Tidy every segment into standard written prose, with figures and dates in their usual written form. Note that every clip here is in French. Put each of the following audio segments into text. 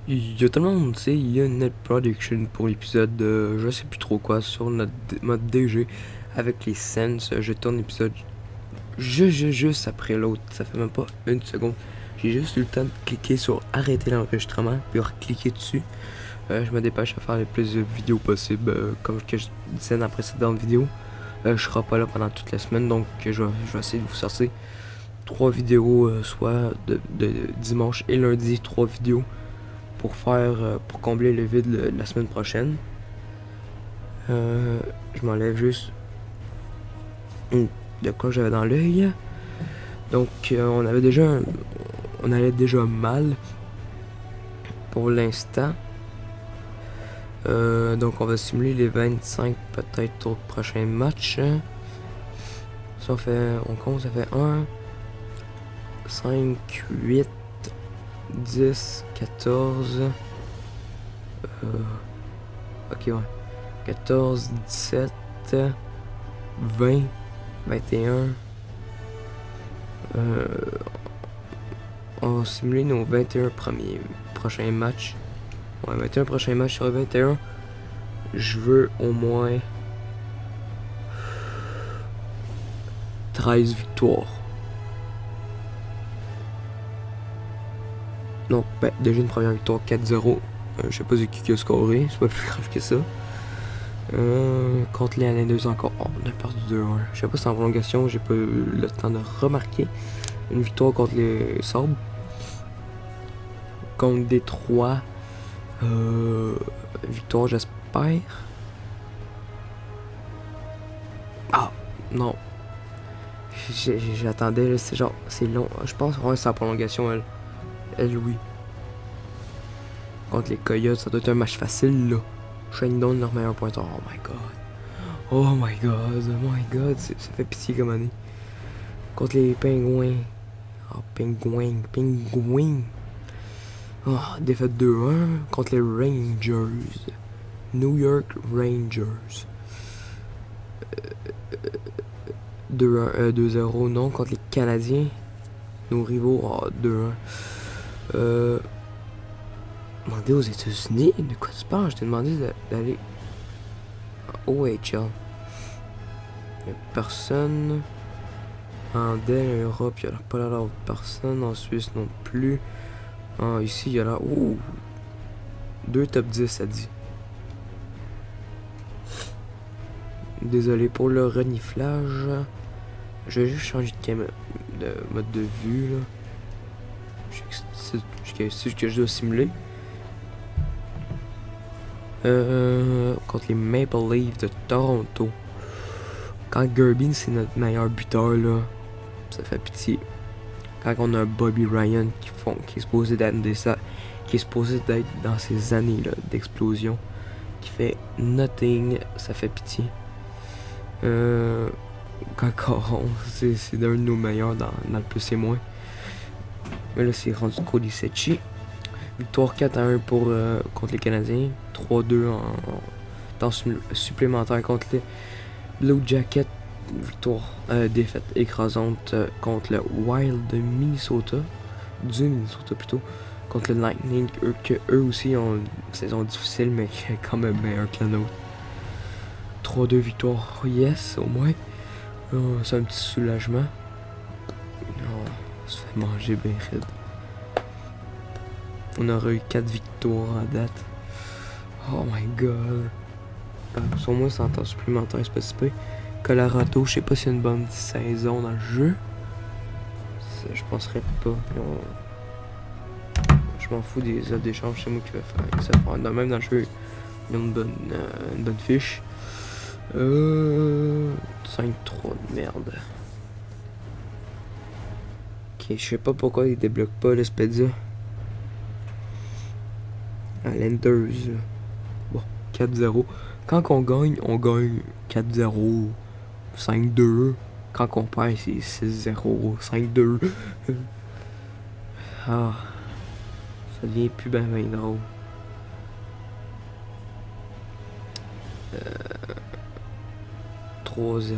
Il y a tout le monde, tu sais, il y a une net production pour l'épisode de je sais plus trop quoi sur notre mode DG avec les Sense. Je tourne l'épisode juste après l'autre. Ça fait même pas une seconde. J'ai juste eu le temps de cliquer sur arrêter l'enregistrement puis cliquer dessus. Je me dépêche à faire le plus de vidéos possible. Comme que je disais dans la précédente vidéo, je serai pas là pendant toute la semaine, donc je vais essayer de vous sortir 3 vidéos, soit de dimanche et lundi, 3 vidéos pour combler le vide la semaine prochaine. Je m'enlève juste de quoi j'avais dans l'œil. Donc on allait déjà mal pour l'instant. Donc on va simuler les 25 peut-être au prochain match. Ça on compte, ça fait 1, 5, 8, 10, 14. Ok, ouais. 14, 17, 20, 21. On va simuler nos 21 prochains matchs. Ouais, 21 prochains matchs sur 21. Je veux au moins 13 victoires. Donc, déjà une première victoire 4-0. Je sais pas qui a scoré, c'est pas plus grave que ça. Contre les Alain 2 encore. Oh, on a perdu 2-1. Je sais pas si c'est en prolongation, j'ai pas eu le temps de remarquer. Une victoire contre les Sabres. Contre Détroit. Victoire, j'espère. Ah, non. J'attendais, c'est genre, c'est long. Je pense que c'est en prolongation, elle, oui. Contre les Coyotes, ça doit être un match facile, là. Shandon, leur meilleur pointeur. Oh my god. Oh my god, oh my god. Ça fait pitié comme année. Contre les Pingouins. Oh, Pingouins. Oh, défaite 2-1 contre les Rangers. New York Rangers. 2-0 non contre les Canadiens. Nos rivaux. Oh, 2-1. Demandé aux États-Unis. De quoi tu parles? Je t'ai demandé d'aller en OHL. Il n'y a personne. En Europe, il n'y a pas l'air d'avoir personne. En Suisse non plus. Ah, ici, il y a là. Ouh! 2 top 10, ça dit. Désolé pour le reniflage. Je vais juste changer de mode de vue, là. C'est ce que je dois simuler. Contre les Maple Leafs de Toronto. Quand Gerbin, c'est notre meilleur buteur, là, ça fait pitié. Quand on a un Bobby Ryan qui est supposé d'être dans ces années là d'explosion, qui fait nothing, ça fait pitié. Quand Caron, c'est d'un de nos meilleurs dans le plus et moins. Mais là, c'est rendu Cody Secchi. Victoire 4-1 contre les Canadiens. 3-2 en temps supplémentaire contre les Blue Jackets. Victoire, défaite écrasante contre le Wild de Minnesota. Du Minnesota plutôt. Contre le Lightning, eux aussi ont une saison difficile, mais quand même meilleure que la nôtre. 3-2 victoire, yes, au moins. C'est un petit soulagement. Oh, on se fait manger bien raide. On aura eu 4 victoires à date. Oh my god. Sur moi, c'est en temps supplémentaire, c'est pas si peu. Colorado, je sais pas s'il y a une bonne saison dans le jeu. Ça, je penserais pas. Je m'en fous des offres d'échange, c'est moi qui vais faire ça. Même dans le jeu, ils ont une bonne fiche. 5-3 de merde. Ok, je sais pas pourquoi ils débloquent pas l'Espedia. À l'Enders. Bon, 4-0. Quand on gagne 4-0, 5-2. Quand on perd, c'est 6-0, 5-2. Ah, ça devient plus ben drôle. Euh, 3-0.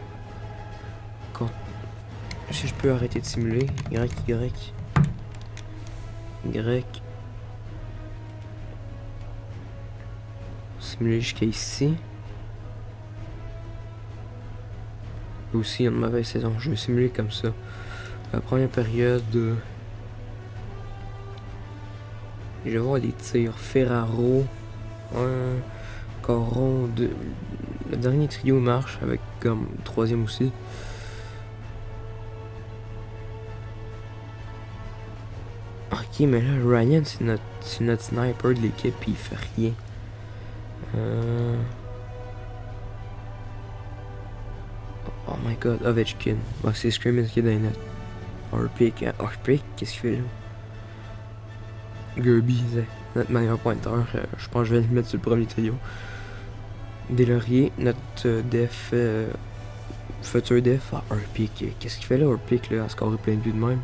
Si je peux arrêter de simuler. Y. simuler jusqu'à ici. Aussi une mauvaise saison. Je vais simuler comme ça. La première période, je vais voir les tirs. Ferraro, un Coron, deux. Le dernier trio marche avec comme troisième aussi. Ok, mais là, Ryan, c'est notre sniper de l'équipe, puis il fait rien. Oh my god, Ovechkin. Bah, c'est Screaming qui est dans les net. Orpik, qu'est-ce qu'il fait là? Gerby, c'est notre meilleur pointeur. Je pense que je vais le mettre sur le premier trio. Deslauriers, notre def, futur def. Ah, Orpik, qu'est-ce qu'il fait là, Orpik, là, à scorer plein de buts de même?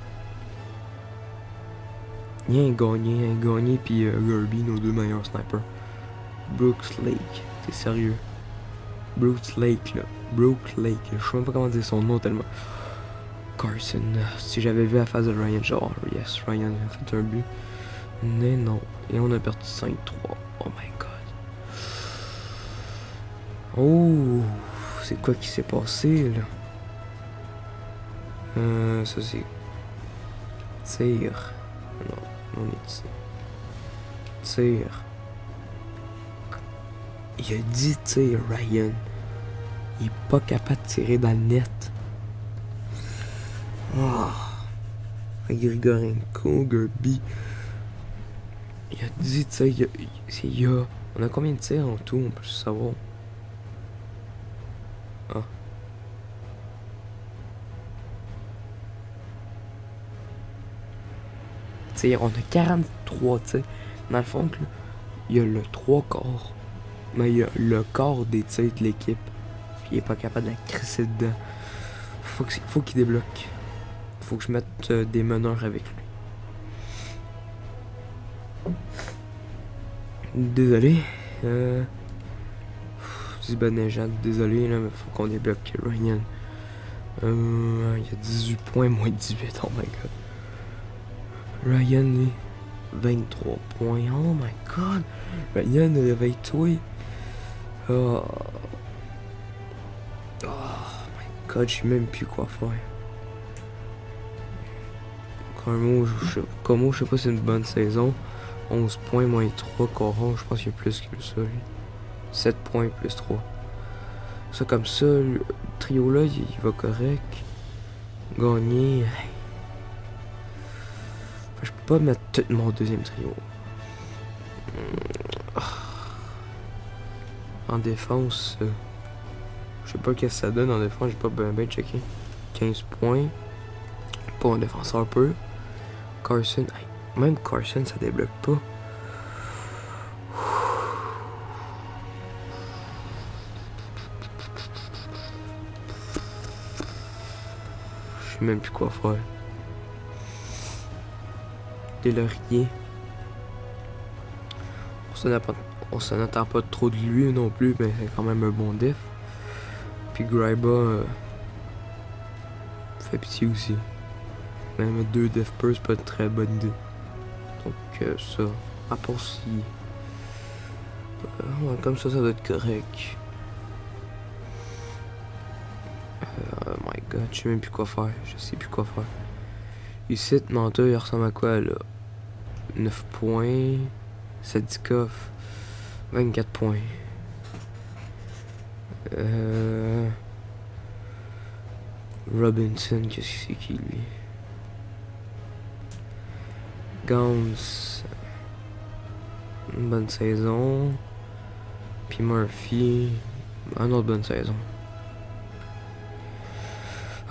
Il y a un gagné, puis Gerby, nos deux meilleurs snipers. Brooks Lake, t'es sérieux? Brooks Lake, là. Brooks Lake, je sais même pas comment dire son nom tellement. Carson, si j'avais vu la face de Ryan, genre, yes, Ryan a fait un but. Mais non, et on a perdu 5-3. Oh my god. Oh, c'est quoi qui s'est passé, là? Ça c'est... Tir. Non, on est ici. Tir. Il a dit tir, Ryan. Il est pas capable de tirer dans le net. Oh. Grigorenko, Gerby. Il a dit tir, on a combien de tirs en tout, on peut savoir. Ah. Tirs, on a 43 tirs. Dans le fond, il y a le 3 quarts. Mais il y a le quart des tirs de l'équipe. Puis il est pas capable de la crisser dedans. Faut qu'il débloque. Faut que je mette des meneurs avec lui. Désolé. Zibanejad, désolé là, mais faut qu'on débloque Ryan. Il y a 18 points, moins 18, oh my god. Ryan, lui, 23 points, oh my god. Ryan, réveille-toi. Oh my god, je sais même plus quoi faire. Como, je sais pas si c'est une bonne saison. 11 points moins 3, Coron, je pense qu'il y a plus que ça, lui. 7 points plus 3. Ça comme ça, le trio là, il va correct. Gagner. Je peux pas mettre tout mon deuxième trio. En défense, je sais pas qu'est-ce que ça donne en défense, j'ai pas bien checké. 15 points. Pour un défenseur peu. Carson, même Carson ça débloque pas. Je sais même plus quoi faire. Deslauriers. On s'en attend pas trop de lui non plus, mais c'est quand même un bon def. Puis Gryba fait pitié aussi. Même 2 def per, c'est pas une très bonne idée. Donc ça, à part si... ouais, comme ça doit être correct. Oh my god, je sais même plus quoi faire. Je sais plus quoi faire. Ici, Menteur, il ressemble à quoi là? 9 points. Sadikov, 24 points. Robinson, qu'est-ce que c'est qui lui? Gans, une bonne saison. Puis Murphy, une autre bonne saison. Oh.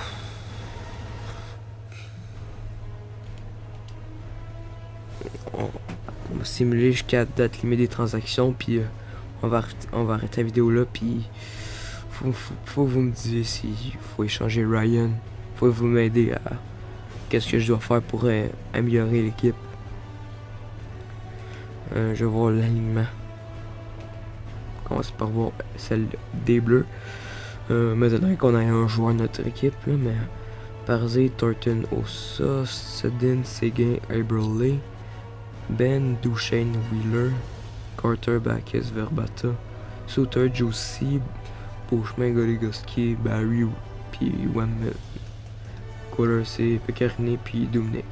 On va simuler jusqu'à date limite des transactions, puis on va arrêter la vidéo là, puis faut que vous me disiez s'il faut échanger Ryan. Faut que vous m'aider à qu'est-ce que je dois faire pour améliorer l'équipe. Je vais voir l'alignement. On commence par voir celle des Bleus. Maintenant qu'on a un joueur de notre équipe, là, mais Parzé, Thornton, Ossa, Sedin, Seguin, Abrolé, Ben, Duchesne, Wheeler, Carter, Bacchus, Verbata, Souter, Juicy, Beauchemin, Goligoski, Barry, puis Wemmet. Quarter, c'est Pekarine, puis Dominic.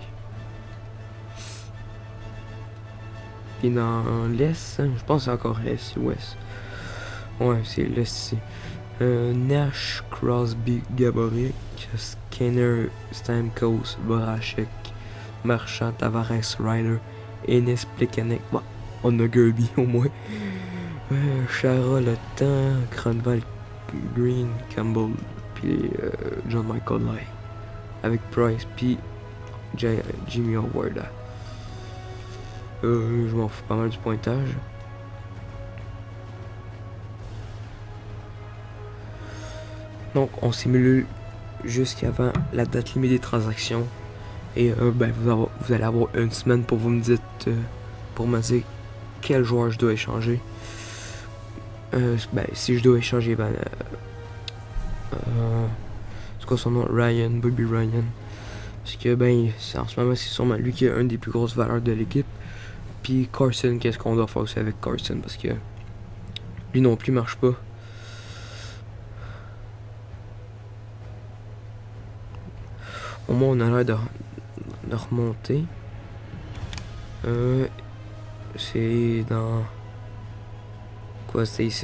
Puis dans l'Est, je pense que c'est encore l'Est, l'Ouest. Ouais, c'est l'Est ici. Nash, Crosby, Gaborik, Skinner, Stamkos, Voracek, Marchand, Tavares, Ryder, Ennis, Plekanec. Bon, on a Gerby au moins. Chara, Le Temps, Cronval, Green, Campbell, puis John Michael Lai. Avec Price, puis Jimmy Howard. Je m'en fous pas mal du pointage. Donc on simule jusqu'avant la date limite des transactions. Et ben, vous allez avoir une semaine pour vous me dire pour me dire quel joueur je dois échanger. Ben, si je dois échanger, ben, c'est quoi son nom? Ryan, Bobby Ryan. Parce que ben, en ce moment c'est sûrement lui qui a une des plus grosses valeurs de l'équipe. Puis Carson, qu'est-ce qu'on doit faire aussi avec Carson? Parce que lui non plus marche pas. Au moins on a l'air de remonter. C'est dans... Quoi, c'est ici?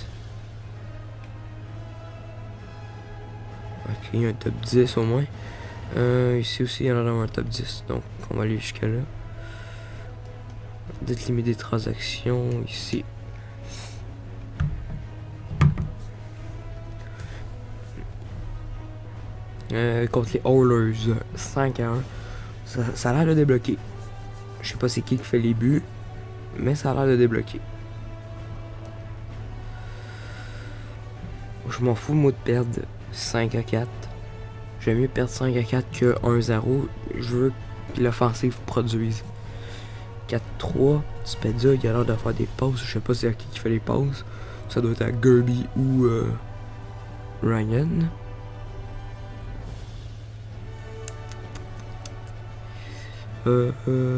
Ok, il y a un top 10 au moins. Ici aussi il y en a dans un top 10. Donc on va aller jusqu'à là. Date limite des transactions ici. Contre les Oilers 5-1. Ça a l'air de débloquer. Je sais pas c'est qui fait les buts, mais ça a l'air de débloquer. Je m'en fous moi de perdre 5-4. J'aime mieux perdre 5-4 que 1-0. Je veux que l'offensive produise. 4-3, Spezia, il a l'air de faire des passes. Je sais pas c'est à qui fait les passes. Ça doit être à Gerby ou Ryan. Euh,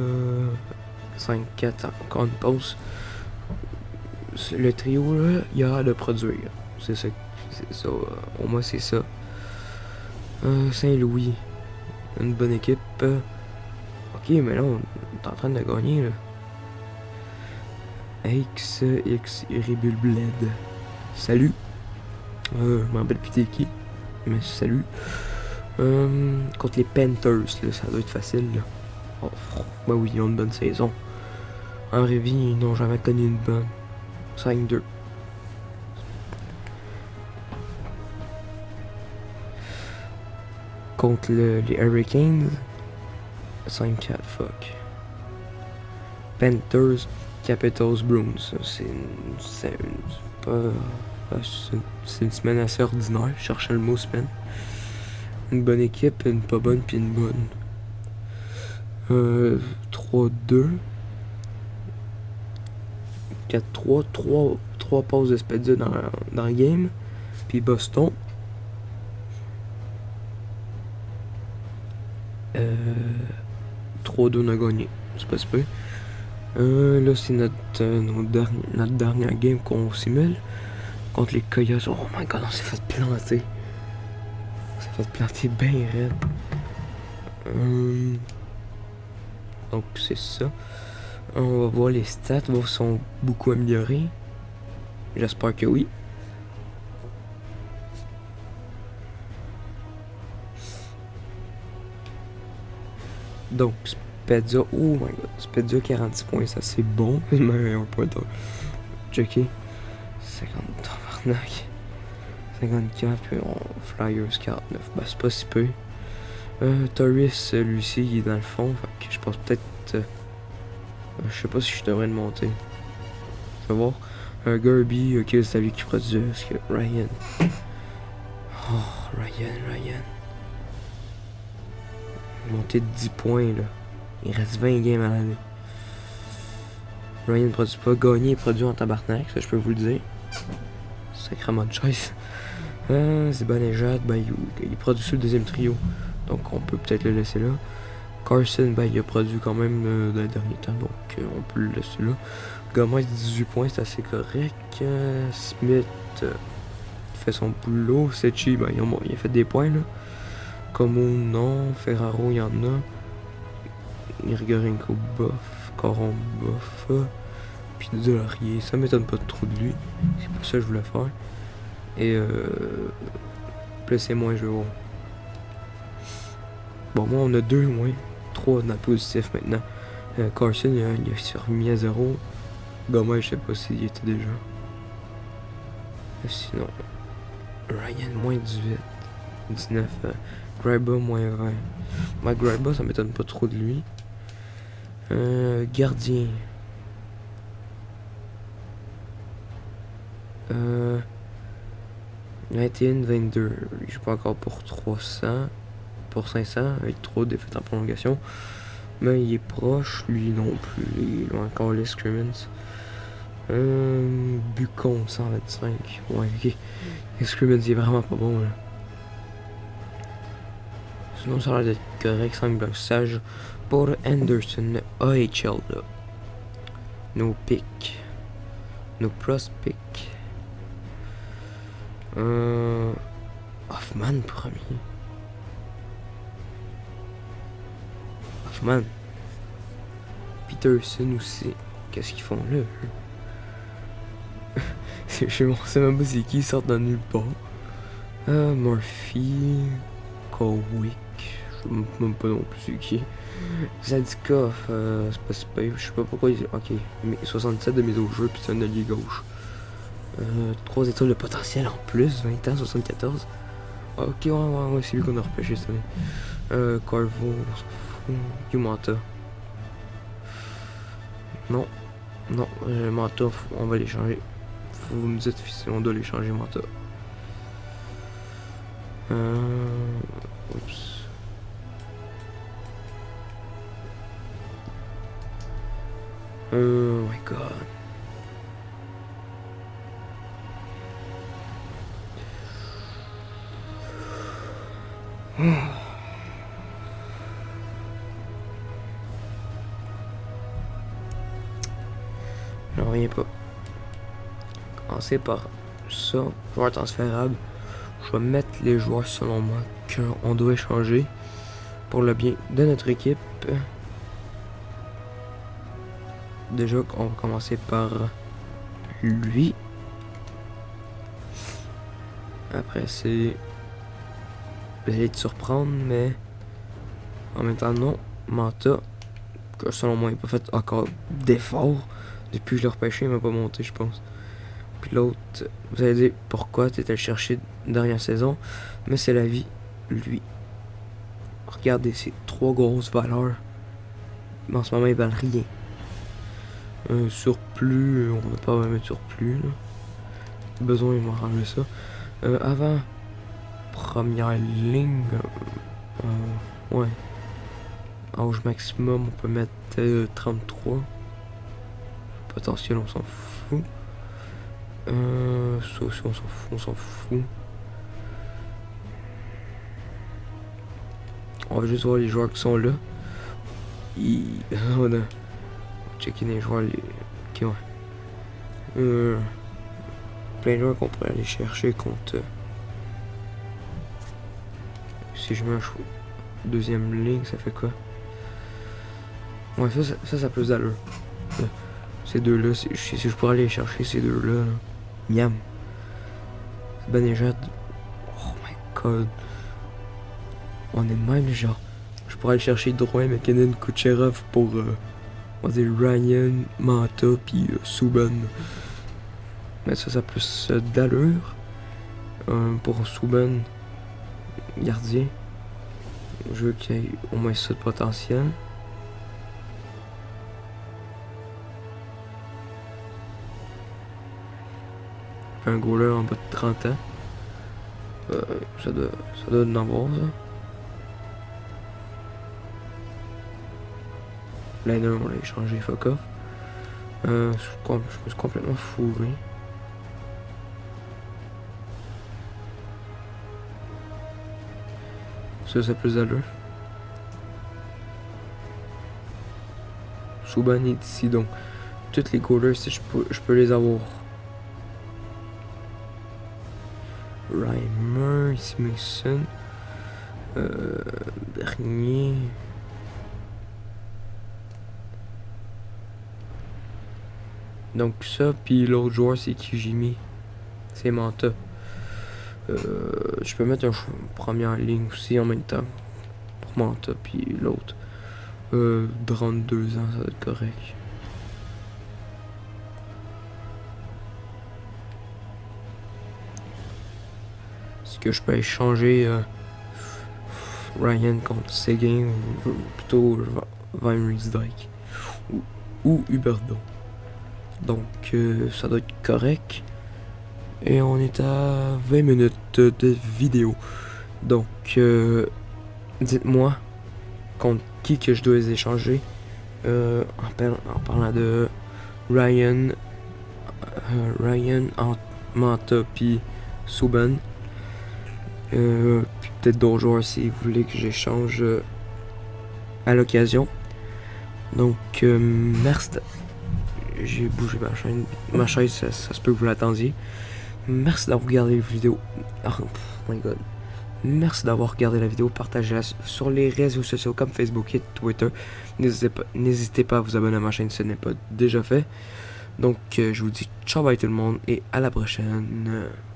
5-4, encore une pause. Le trio là, il a l'air de produire. C'est ça. Au moins c'est ça. Saint-Louis. Une bonne équipe. Ok, mais là on est en train de gagner là. X Ribul Bled. Salut. Je m'en rappelle plus t'es qui. Mais salut. Contre les Panthers, là, ça doit être facile là. Oh, bah oui, ils ont une bonne saison. En Révis, ils n'ont jamais connu une bonne. 5-2. Contre les Hurricanes, 5-4, fuck. Panthers, Capitals, Bruins. C'est une semaine assez ordinaire. Je cherchais le mot semaine. Une bonne équipe, une pas bonne, puis une bonne. 3-2. 4-3. 3 pauses de Spezia dans le game. Puis Boston. 3-2 on a gagné. C'est pas super. Là c'est notre dernière game qu'on simule. Contre les Coyotes. Oh my god, on s'est fait planter. On s'est fait planter bien raide. Donc c'est ça. On va voir les stats, voir si sont beaucoup améliorés. J'espère que oui. Donc Spezia, oh my god, Spezia 46 points, ça c'est bon. Mais un point d'or. Checker. 50 tabarnak. 54, puis on Flyers 49. Bah c'est pas si peu. Torres, lui-ci, il est dans le fond. Fait que je pense peut-être. Je sais pas si je devrais le monter. Je vais voir. Gerby, ok, c'est lui qui produit. Est-ce que Ryan. Oh, Ryan. Monter de 10 points là. Il reste 20 games à l'année. Ryan ne produit pas. Gagné et produit en tabarnak, ça je peux vous le dire. Sacrément de chaise. C'est Banejad, ben, il produit sur le deuxième trio. Donc on peut peut-être le laisser là. Carson, ben, il a produit quand même dans les derniers temps, donc on peut le laisser là. Gomez 18 points, c'est assez correct. Smith fait son boulot. Sechi, ben, il a fait des points là. Como non. Ferraro, il y en a. Grigorenko bof. Coron bof. Puis Delarier, ça m'étonne pas trop de lui. C'est pas ça que je voulais faire. Et plus et moins je vais. Bon, moi on a 2 moins. 3 dans le positif maintenant. Carson, il s'est remis à 0. Gomez, je sais pas s'il était déjà. Sinon, Ryan, moins 18. 19. Griba, moins 20. Mike Griba, ça m'étonne pas trop de lui. Gardien. 21, 22. Je joue pas encore pour 300. Pour 500, avec 3 défaites en prolongation. Mais il est proche, lui non plus. Il a encore les scrimmins. Bucon, 125. Ouais, ok. Les scrimmins, il est vraiment pas bon. Là. Sinon, ça a l'air d'être correct. 5 blocs sage pour Anderson. AHL, là. Nos picks. Nos prospects. Hoffman, premier. Hoffman. Peterson aussi. Qu'est-ce qu'ils font là? Je sais même pas c'est qui, ils sortent de nulle part. Murphy. Kowick. Je sais même pas non plus c'est qui. Zadikov, c'est pas si pire. Je sais pas pourquoi ils. Ok. 67 de mise au jeu, puis c'est un allié gauche. 3 étoiles de potentiel en plus, 20 ans, 74. Ok, ouais, c'est lui qu'on a repêché cette année. Carvo, on s'en fout. Yumanta. Non, Manta, on va les changer. Vous me dites si on doit les changer, Manta. Oups. Oh my god. J'en reviens pas. Commencer par ça, joueur transférable. Je vais mettre les joueurs selon moi qu'on doit échanger pour le bien de notre équipe. Déjà, on va commencer par lui. Après, c'est... Vous allez te surprendre, mais en même temps, non. Manta, que selon moi, il n'a pas fait encore d'efforts. Depuis que je l'ai repêché, il m'a pas monté, je pense. Puis l'autre, vous allez dire pourquoi tu étais chercher dernière saison, mais c'est la vie, lui. Regardez ces 3 grosses valeurs. Mais en ce moment, ils valent rien. Un surplus, on n'a pas vraiment de surplus. Là. Besoin, il m'a rangé ça. Avant, première ligne. Ouais. Âge maximum, on peut mettre 33. Potentiel, on s'en fout. Ça aussi, on s'en fout. On va juste voir les joueurs qui sont là. On a checké les joueurs. Ok, ouais. Plein de joueurs qu'on pourrait aller chercher contre. Si je mets un deuxième ligne, ça fait quoi? Ouais, ça a plus d'allure. Ces deux-là, si je pourrais aller chercher ces deux-là, là. Miam. Banejad. Oh my god. On est de même, genre. Je pourrais aller chercher Drouin, McKinnon, Kucherov pour, on va dire Ryan, Manta, puis Subban. Mais ça a plus d'allure. Pour Subban, gardien. Je veux qu'il y ait au moins ça de potentiel. Un goaler en bas de 30 ans. Ça doit en avoir, ça. Liner, on l'a échangé, fuck off. Je me suis complètement fourré. Ça, c'est plus d'allure. Subban est ici, donc tous les goalers, si je peux les avoir. Reimer, ici Mason, Bernier. Donc ça, puis l'autre joueur c'est qui j'ai mis? C'est Manta. Je peux mettre une première ligne aussi en même temps. Pour Manta, puis l'autre. 32 ans, ça va être correct. Est-ce que je peux échanger Ryan contre Seguin ou plutôt Van Riemsdyk ou Huberdeau? Donc ça doit être correct. Et on est à 20 minutes de vidéo. Donc dites-moi contre qui que je dois les échanger. En parlant de Ryan, Manta puis Subban. Puis peut-être d'autres joueurs si vous voulez que j'échange à l'occasion. Donc merci. J'ai bougé ma chaise, ça se peut que vous l'attendiez. Merci d'avoir regardé la vidéo. Oh my god. Merci d'avoir regardé la vidéo. Partagez-la sur les réseaux sociaux comme Facebook et Twitter. N'hésitez pas à vous abonner à ma chaîne si ce n'est pas déjà fait. Donc je vous dis ciao bye tout le monde et à la prochaine.